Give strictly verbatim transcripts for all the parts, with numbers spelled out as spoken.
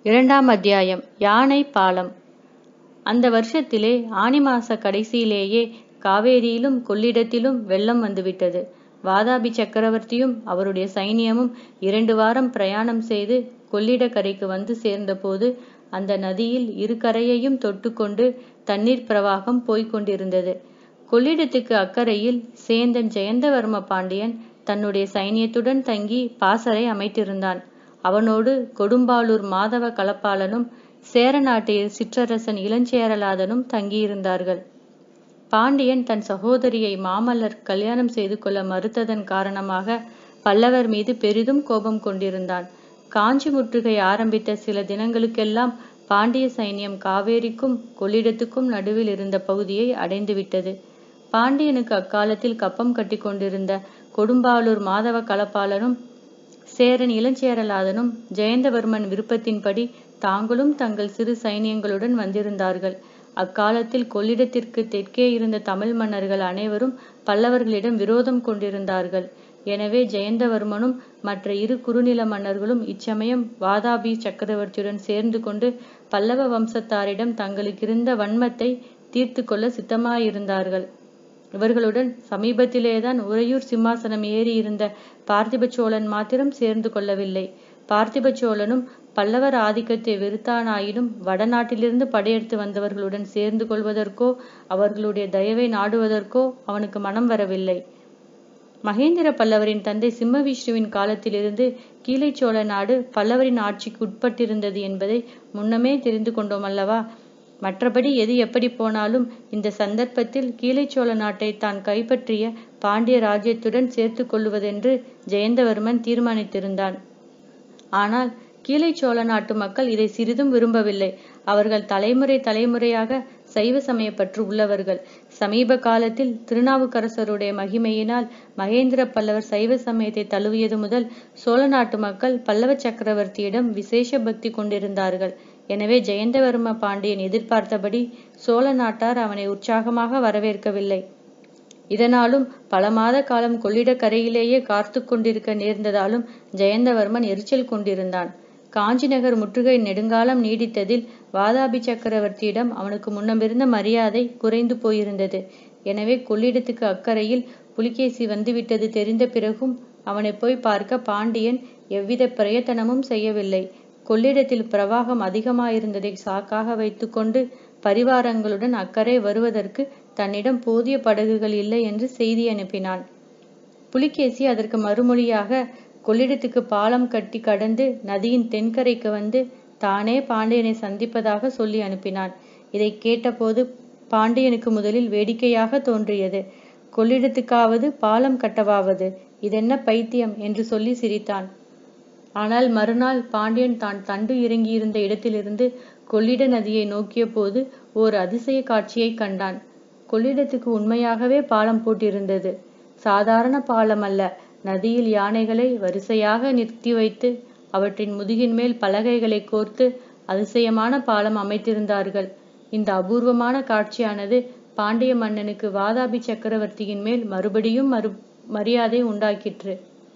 இரண்டாம் அத்தியாயம். யானை பாலம். அந்த வருஷத்திலே ஆனி மாச கடைசியிலேயே காவேரியிலும் கொள்ளிடத்திலும் வெள்ளம் வந்துவிட்டது. வாதாபி சக்கரவர்த்தியும் அவருடைய சைனியமும் இரண்டு வாரம் பிரயாணம் செய்து கொள்ளிடக்கரைக்கு வந்து சேர்ந்தபோது அந்த நதியில் இரு கரையையும் தொட்டுக்கொண்டு தண்ணீர் பிரவாகம் போய்கொண்டிருந்தது. கொள்ளிடத்துக்கு அக்கறையில் சேந்தன் ஜெயந்தவர்ம பாண்டியன் தன்னுடைய சைனியத்துடன் தங்கி பாசறை அமைத்திருந்தான். அவனோடு கொடும்பாளூர் மாதவ கலப்பாளனும் சேர நாட்டு சிற்றரசன் இளஞ்சேரலாதனும் தங்கியிருந்தார்கள். பாண்டியன் தன் சகோதரியை மாமல்லர் கல்யாணம் செய்து கொள்ள மறுத்ததன் காரணமாக பல்லவர் மீது பெரிதும் கோபம் கொண்டிருந்தான். காஞ்சி முற்றுகை ஆரம்பித்த சில தினங்களுக்கெல்லாம் பாண்டிய சைன்யம் காவேரிக்கும் கொள்ளிடத்துக்கும் நடுவில் இருந்த பகுதியை அடைந்துவிட்டது. பாண்டியனுக்கு அக்காலத்தில் கப்பம் கட்டி கொண்டிருந்த கொடும்பாளூர் மாதவ கலப்பாளனும் சேரன் இளஞ்சேரலாதனும் ஜெயந்தவர்மன் விருப்பத்தின்படி தாங்களும் தங்கள் சிறு சைனியங்களுடன் வந்திருந்தார்கள். அக்காலத்தில் கொள்ளிடத்திற்கு தெற்கே இருந்த தமிழ் மன்னர்கள் அனைவரும் பல்லவர்களிடம் விரோதம் கொண்டிருந்தார்கள். எனவே ஜெயந்தவர்மனும் மற்ற இரு குறுநில மன்னர்களும் இச்சமயம் வாதாபி சக்கரவர்த்தியுடன் சேர்ந்து கொண்டு பல்லவ வம்சத்தாரிடம் தங்களுக்கிருந்த வன்மத்தை தீர்த்து கொள்ள சித்தமாயிருந்தார்கள். இவர்களுடன் சமீபத்திலேதான் உறையூர் சிம்மாசனம் ஏறி இருந்த பார்த்திப சோழன் மாத்திரம் சேர்ந்து கொள்ளவில்லை. பார்த்திப சோழனும் பல்லவர் ஆதிக்கத்தை வெறுத்தானாயினும் வடநாட்டிலிருந்து படையெடுத்து வந்தவர்களுடன் சேர்ந்து கொள்வதற்கோ அவர்களுடைய தயவை நாடுவதற்கோ அவனுக்கு மனம் வரவில்லை. மகேந்திர பல்லவரின் தந்தை சிம்ம விஷ்ணுவின் காலத்திலிருந்து கீழை சோழ நாடு பல்லவரின் ஆட்சிக்கு உட்பட்டிருந்தது என்பதை முன்னமே தெரிந்து கொண்டோம் அல்லவா? மற்றபடி எது எப்படி போனாலும் இந்த சந்தர்ப்பத்தில் கீழை சோழ நாட்டை தான் கைப்பற்றிய பாண்டிய ராஜ்யத்துடன் சேர்த்து கொள்ளுவதென்று ஜெயந்தவர்மன் தீர்மானித்திருந்தான். ஆனால் கீழை சோழ நாட்டு மக்கள் இதை சிறிதும் விரும்பவில்லை. அவர்கள் தலைமுறை தலைமுறையாக சைவ சமயப்பற்று உள்ளவர்கள். சமீப காலத்தில் திருநாவுக்கரசருடைய மகிமையினால் மகேந்திர பல்லவர் சைவ சமயத்தை தழுவியது முதல் சோழ நாட்டு மக்கள் பல்லவ சக்கரவர்த்தியிடம் விசேஷ பக்தி கொண்டிருந்தார்கள். எனவே ஜெயந்தவர்ம பாண்டியன் எதிர்பார்த்தபடி சோழ நாட்டார் அவனை உற்சாகமாக வரவேற்கவில்லை. இதனாலும் பல மாத காலம் கொள்ளிடக்கரையிலேயே காத்து கொண்டிருக்க நேர்ந்ததாலும் ஜெயந்தவர்மன் எரிச்சல் கொண்டிருந்தான். காஞ்சி நகர் முற்றுகை நெடுங்காலம் நீடித்ததில் வாதாபி சக்கரவர்த்தியிடம் அவனுக்கு முன்னமிருந்த மரியாதை குறைந்து போயிருந்தது. எனவே கொள்ளிடத்துக்கு அக்கறையில் புலிகேசி வந்துவிட்டது தெரிந்த பிறகும் அவனை போய் பார்க்க பாண்டியன் எவ்வித பிரயத்தனமும் செய்யவில்லை. கொள்ளிடத்தில் பிரவாகம் அதிகமாயிருந்ததை சாக்காக வைத்து கொண்டு பரிவாரங்களுடன் அக்கறை வருவதற்கு தன்னிடம் போதிய படகுகள் இல்லை என்று செய்தி அனுப்பினான். புலிகேசி அதற்கு மறுமொழியாக கொள்ளிடத்துக்கு பாலம் கட்டி கடந்து நதியின் தென்கரைக்கு வந்து தானே பாண்டியனை சந்திப்பதாக சொல்லி அனுப்பினான். இதை கேட்டபோது பாண்டியனுக்கு முதலில் வேடிக்கையாக தோன்றியது. கொள்ளிடத்துக்காவது பாலம் கட்டவாவது, இதென்ன பைத்தியம் என்று சொல்லி சிரித்தான். ஆனால் மறுநாள் பாண்டியன் தான் தண்டு இறங்கியிருந்த இடத்திலிருந்து கொள்ளிட நதியை நோக்கிய போது ஓர் அதிசய காட்சியை கண்டான். கொள்ளிடத்துக்கு உண்மையாகவே பாலம் போட்டிருந்தது. சாதாரண பாலம் அல்ல. நதியில் யானைகளை வரிசையாக நிறுத்தி வைத்து அவற்றின் முதுகின் மேல் பலகைகளை கோர்த்து அதிசயமான பாலம் அமைத்திருந்தார்கள். இந்த அபூர்வமான காட்சியானது பாண்டிய மன்னனுக்கு வாதாபி சக்கரவர்த்தியின் மேல் மறுபடியும் மறு மரியாதை உண்டாக்கிற்று.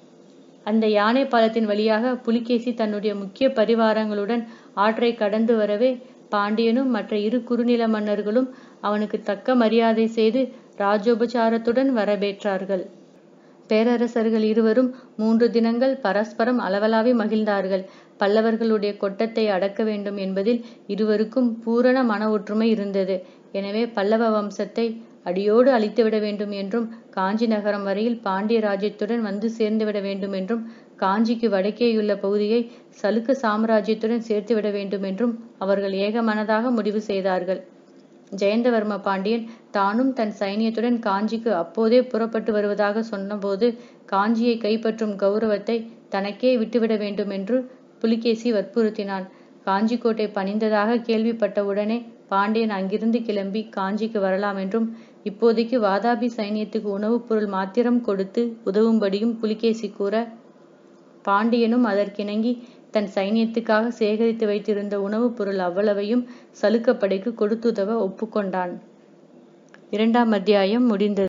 அந்த யானை பாலத்தின் வழியாக புலிகேசி தன்னுடைய முக்கிய பரிவாரங்களுடன் ஆற்றை கடந்து வரவே பாண்டியனும் மற்ற இரு குறுநில மன்னர்களும் அவனுக்கு தக்க மரியாதை செய்து ராஜோபசாரத்துடன் வரவேற்றார்கள். பேரரசர்கள் இருவரும் மூன்று தினங்கள் பரஸ்பரம் அளவலாவி மகிழ்ந்தார்கள். பல்லவர்களுடைய கொட்டத்தை அடக்க வேண்டும் என்பதில் இருவருக்கும் பூரண மன ஒற்றுமை இருந்தது. எனவே பல்லவ வம்சத்தை அடியோடு அழித்துவிட வேண்டும் என்றும் காஞ்சி நகரம் வரையில் பாண்டிய ராஜ்யத்துடன் வந்து சேர்ந்துவிட வேண்டும் என்றும் காஞ்சிக்கு வடக்கேயுள்ள பகுதியை சலுக்க சாம்ராஜ்யத்துடன் சேர்த்துவிட வேண்டும் என்றும் அவர்கள் ஏக மனதாக முடிவு செய்தார்கள். ஜெயந்தவர்ம பாண்டியன் தானும் தன் சைனியத்துடன் காஞ்சிக்கு அப்போதே புறப்பட்டு வருவதாக சொன்னபோது காஞ்சியை கைப்பற்றும் கௌரவத்தை தனக்கே விட்டுவிட வேண்டும் என்று புலிகேசி வற்புறுத்தினான். காஞ்சி கோட்டை பணிந்ததாக கேள்விப்பட்டவுடனே பாண்டியன் அங்கிருந்து கிளம்பி காஞ்சிக்கு வரலாம் என்றும் இப்போதைக்கு வாதாபி சைனியத்துக்கு உணவுப் பொருள் மாத்திரம் கொடுத்து உதவும்படியும் புலிகேசி கூற பாண்டியனும் அதற்கிணங்கி தன் சைனியத்துக்காக சேகரித்து வைத்திருந்த உணவுப் பொருள் அவ்வளவையும் சலுக்கப்படைக்கு கொடுத்துதவ ஒப்புக்கொண்டான். இரண்டாம் அத்தியாயம் முடிந்தது.